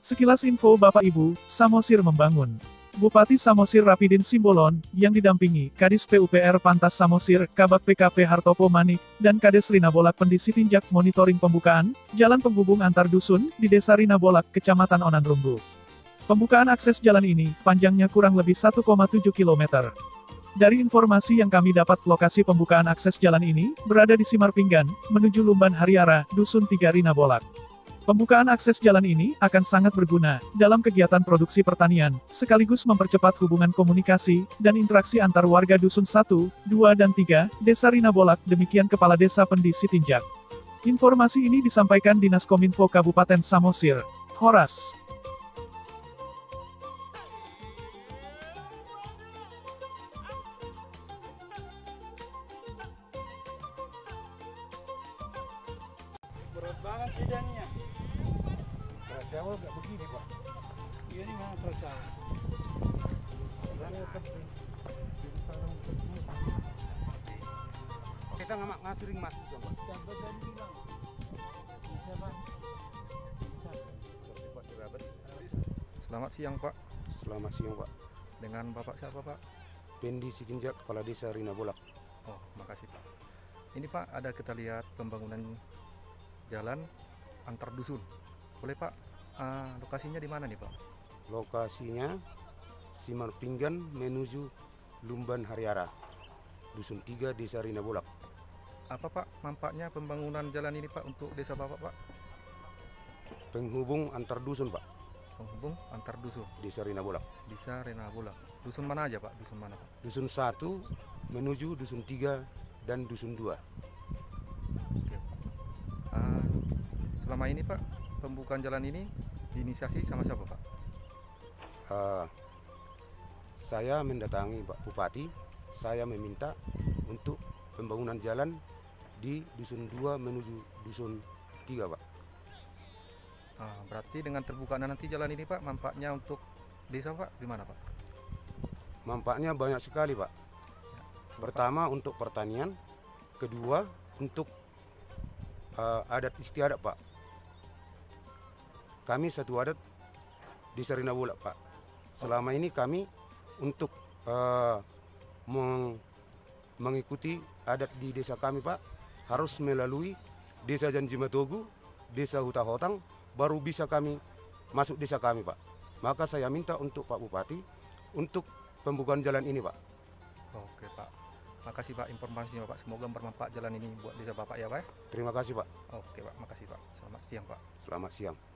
Sekilas info Bapak Ibu, Samosir membangun. Bupati Samosir Rapidin Simbolon, yang didampingi Kadis PUPR Pantas Samosir, Kabak PKP Hartopo Manik, dan Kades Rinabolak Pendisi tinjak monitoring pembukaan jalan penghubung antar dusun di Desa Rinabolak, Kecamatan Onanrunggu. Pembukaan akses jalan ini, panjangnya kurang lebih 1,7 km. Dari informasi yang kami dapat, lokasi pembukaan akses jalan ini berada di Simarpinggan, menuju Lumban Hariara, Dusun 3 Rinabolak. Pembukaan akses jalan ini akan sangat berguna dalam kegiatan produksi pertanian, sekaligus mempercepat hubungan komunikasi dan interaksi antar warga Dusun 1, 2 dan 3, Desa Rinabolak, demikian Kepala Desa Pendisi Tinjak. Informasi ini disampaikan Dinas Kominfo Kabupaten Samosir, Horas. Berat banget sidangnya. Kerasa awal nggak begini Pak. Iya ini memang kerasa. Kita nggak sering masuk Pak. Sampai tadi bilang. Bisa Pak. Selamat siang Pak. Selamat siang Pak. Dengan Bapak siapa Pak? Pendisi Tinjak, Kepala Desa Rinabolak. Oh, makasih Pak. Ini Pak, ada kita lihat pembangunan jalan antar dusun. Boleh Pak, lokasinya di mana nih Pak? Lokasinya Simarpinggan menuju Lumban Hariara, Dusun 3, Desa Rinabolak. Apa Pak manfaatnya pembangunan jalan ini Pak untuk desa Bapak Pak? Penghubung antar dusun Pak, Penghubung antar dusun. Desa Rinabolak. Desa Rinabolak. Dusun mana aja Pak? Dusun mana Pak? Dusun 1 menuju Dusun 3 dan Dusun 2. Oke Pak. Selama ini Pak, pembukaan jalan ini diinisiasi sama siapa Pak? Saya mendatangi Pak Bupati, saya meminta untuk pembangunan jalan di Dusun 2 menuju Dusun 3 Pak. Berarti dengan terbukanya nanti jalan ini Pak, manfaatnya untuk desa Pak gimana Pak? Manfaatnya banyak sekali Pak. Pertama untuk pertanian, kedua untuk adat istiadat Pak. Kami satu adat Desa Rinabolak Pak. Selama ini kami untuk mengikuti adat di desa kami Pak, harus melalui Desa Janjimatogu, Desa Hutahotang, baru bisa kami masuk desa kami Pak. Maka saya minta untuk Pak Bupati untuk pembukaan jalan ini Pak. Oke Pak, makasih Pak informasinya Pak. Semoga bermanfaat jalan ini buat desa Bapak ya Pak. Terima kasih Pak. Oke Pak, makasih Pak. Selamat siang Pak. Selamat siang.